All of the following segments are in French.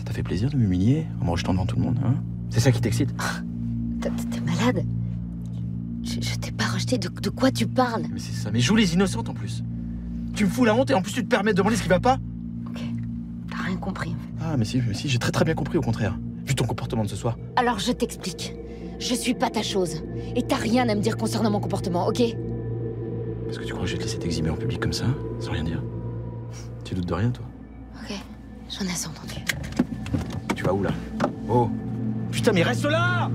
Ça t'a fait plaisir de m'humilier en me rejetant devant tout le monde, hein? C'est ça qui t'excite? T'es malade? Je t'ai pas rejeté. De quoi tu parles? Mais c'est ça, mais joue les innocentes en plus. Tu me fous la honte et en plus tu te permets de demander ce qui va pas? Ok, t'as rien compris. Ah, mais si, j'ai très bien compris au contraire. Vu ton comportement de ce soir. Alors je t'explique. Je suis pas ta chose. Et t'as rien à me dire concernant mon comportement, ok? Parce que tu crois que je vais te laisser t'exhiber en public comme ça, sans rien dire? Tu doutes de rien, toi? Ok, j'en ai assez entendu. Tu vas où, là? Oh! Putain, mais reste là!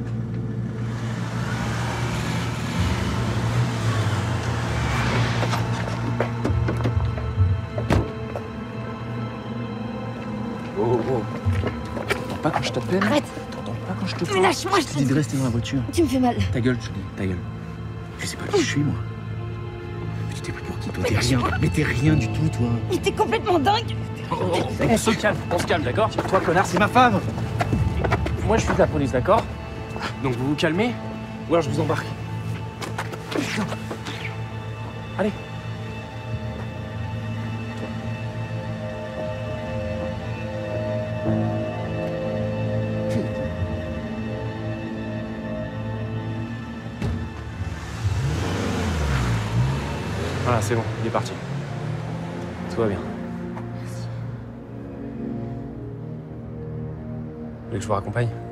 Oh. T'entends pas quand je t'appelle? Arrête! T'entends pas quand je te parle? Mais lâche-moi, je te dis de rester dans la voiture. Tu me fais mal. Ta gueule, je te dis, ta gueule. Je sais pas qui je suis, moi. Mais tu t'es pris pour qui, toi? T'es rien. Mais t'es rien du tout, toi. Mais t'es complètement dingue! On se calme, d'accord? Toi, connard, c'est ma femme! Moi, je suis de la police, d'accord? Donc vous vous calmez, ou alors je vous embarque. Allez. Voilà, c'est bon, il est parti. Tout va bien. Vous voulez que je vous raccompagne?